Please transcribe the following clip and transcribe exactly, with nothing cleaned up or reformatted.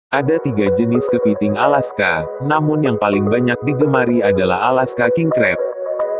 Ada tiga jenis kepiting Alaska, namun yang paling banyak digemari adalah Alaska King Crab.